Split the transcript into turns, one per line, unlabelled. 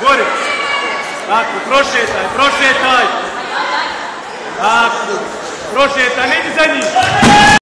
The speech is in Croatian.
Gori. Tako, prošetaj, prošetaj. Tako, prošetaj, ne idi za njih.